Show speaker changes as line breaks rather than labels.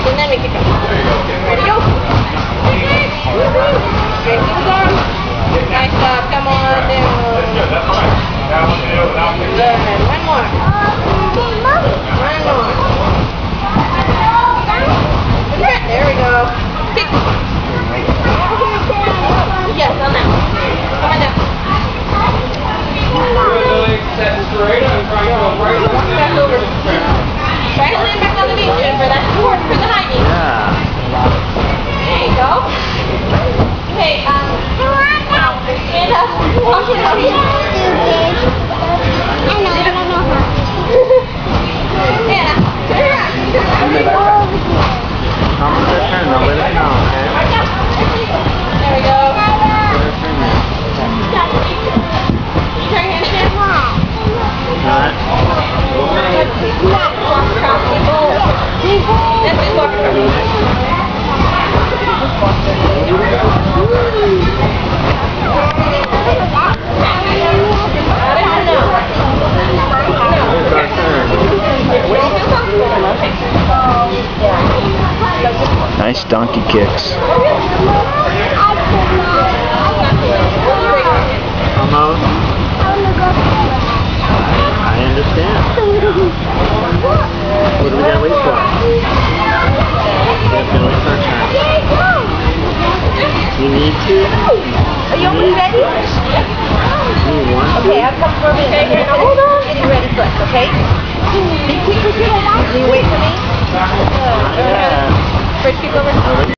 and then we kick them. Ready, go. Straight to the arm. Nice job. Come on down. Good. One more. One more. There we go. Kick. Yes, on that one. Come on down.
Set straight up and try to go right
Walk back over. Try to land back on the beach and for that support for the high knee.
Yeah.
There you go. Okay, stand up, walk it out. Anna, turn around.
Tom, it's your turn. Now let us know, okay?
There we go. Turn your hands in.
Alright.
Walk across the bowl. That's it, walk across.
It's our turn. Nice donkey kicks. Almost. I understand. What do we gotta wait for? We have to wait for our turn. You need to?
Are you almost ready?
You want to?
Okay, I'll come for a minute. Okay, now hold on. Getting ready first, okay? Be quick with your life. Will you wait for me?
Yeah.
First, keep over.